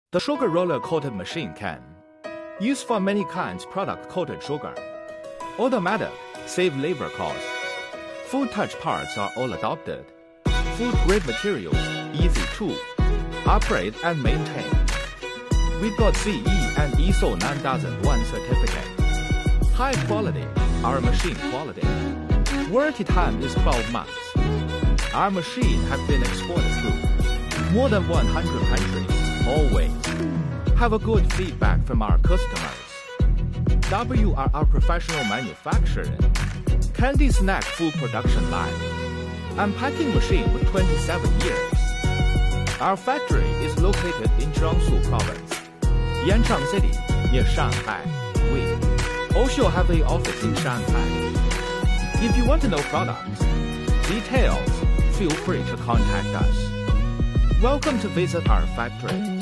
The sugar roller coated machine can use for many kinds product coated sugar. Automatic, save labor cost. Food touch parts are all adopted. Food grade materials, easy to operate and maintain. We got CE and ISO 9001 certificate. High quality, our machine quality. Warranty time is 12 months. Our machine has been exported to more than 100 countries. Always have a good feedback from our customers. W are our professional manufacturing. Candy snack food production line. And packing machine with 27 years. Our factory is located in Jiangsu Province, Yanchang City, near Shanghai. We also have an office in Shanghai. If you want to know products, details, feel free to contact us. Welcome to visit our factory.